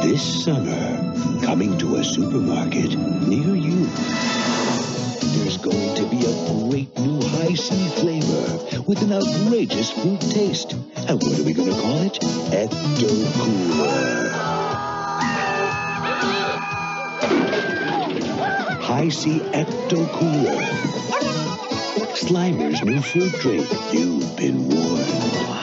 This summer, coming to a supermarket near you. There's going to be a great new Hi-C flavor with an outrageous fruit taste. And what are we going to call it? Ecto-Cooler. Hi-C Ecto-Cooler. Slimer's new fruit drink. You've been warned.